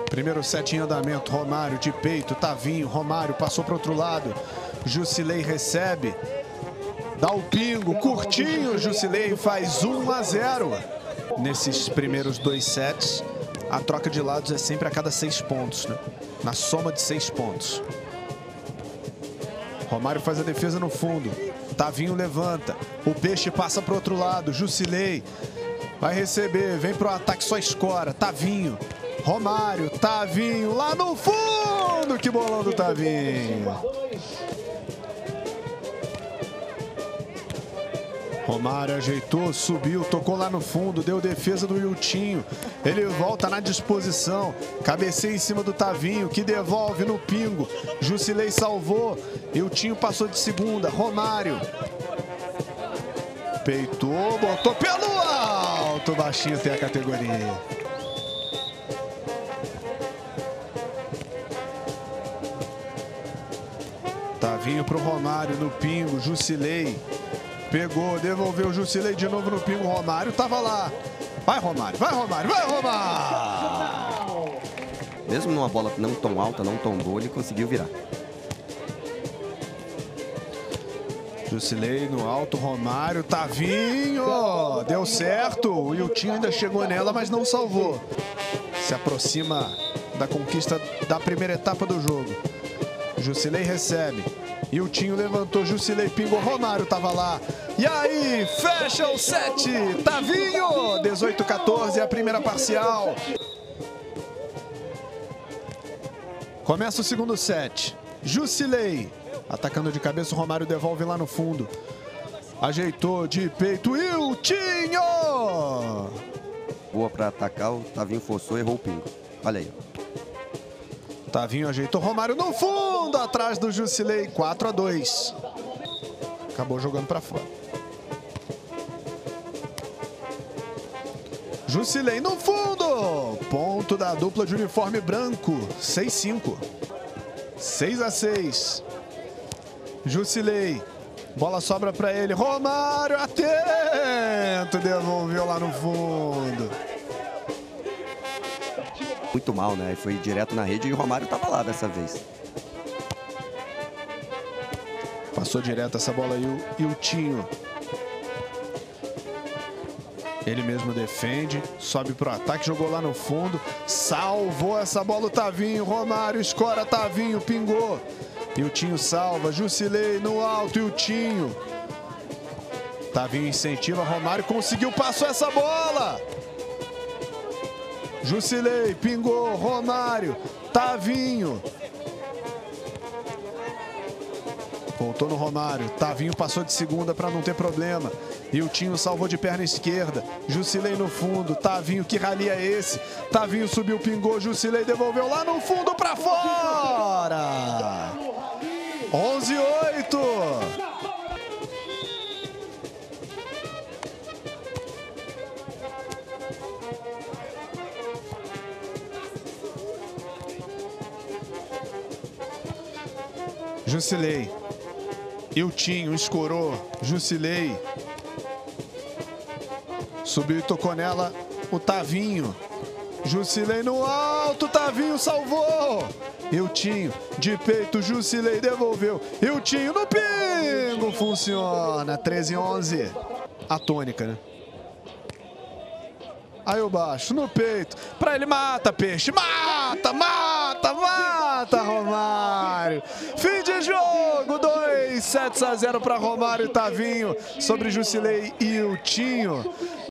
Primeiro set em andamento, Romário de peito, Tavinho, Romário passou para o outro lado. Jusilei recebe, dá o pingo, curtinho, Jusilei faz 1-0. Nesses primeiros 2 sets, a troca de lados é sempre a cada 6 pontos, né? Na soma de 6 pontos. Romário faz a defesa no fundo, Tavinho levanta, o Peixe passa para o outro lado, Jusilei vai receber, vem para o ataque, só escora, Tavinho, Romário, Tavinho lá no fundo, que bolão do Tavinho. Romário ajeitou, subiu, tocou lá no fundo, deu defesa do Wiltinho. Ele volta na disposição, cabeceia em cima do Tavinho, que devolve no pingo. Jusilei salvou, Wiltinho passou de segunda, Romário. Peitou, botou pelo alto, baixinho tem a categoria. Tavinho pro Romário no pingo, Jusilei. Pegou, devolveu o Jusilei de novo no pingo, Romário tava lá. Vai, Romário, vai, Romário, vai, Romário! Mesmo numa bola não tão alta, não tão boa, ele conseguiu virar. Jusilei no alto, Romário, Tavinho! Deu certo, o Wiltinho ainda chegou nela, mas não salvou. Se aproxima da conquista da primeira etapa do jogo. Jusilei recebe. Wiltinho levantou, Jusilei pingou, Romário tava lá. E aí, fecha o set, Tavinho, 18-14, a primeira parcial. Começa o segundo set. Jusilei, atacando de cabeça, o Romário devolve lá no fundo. Ajeitou de peito, Wiltinho! Boa para atacar, o Tavinho forçou, errou o pingo. Olha aí. Tavinho ajeitou, Romário no fundo, atrás do Jusilei, 4-2. Acabou jogando para fora. Jusilei no fundo, ponto da dupla de uniforme branco, 6-5. 6-6. Jusilei, bola sobra para ele, Romário atento, devolveu lá no fundo. Muito mal, né? Foi direto na rede e o Romário estava lá dessa vez. Passou direto essa bola aí o Wiltinho. Ele mesmo defende, sobe pro ataque, jogou lá no fundo, salvou essa bola o Tavinho, Romário escora, Tavinho, pingou. Wiltinho salva, Jusilei no alto, Wiltinho. Tavinho incentiva, Romário conseguiu, passou essa bola. Jusilei, pingou, Romário, Tavinho. Voltou no Romário, Tavinho passou de segunda para não ter problema. Wiltinho salvou de perna esquerda, Jusilei no fundo, Tavinho, que rali é esse? Tavinho subiu, pingou, Jusilei devolveu lá no fundo para fora. 11-8. Jusilei, Wiltinho escorou, Jusilei subiu e tocou nela o Tavinho. Jusilei no alto, Tavinho salvou. Wiltinho de peito, Jusilei devolveu. Wiltinho no pingo, funciona. 13-11. A tônica, né? Aí o baixo no peito, pra ele, mata, Peixe, mata, mata, mata, Romário. Fim de jogo, 2 sets a 0 para Romário e Tavinho sobre Jusilei e Wiltinho.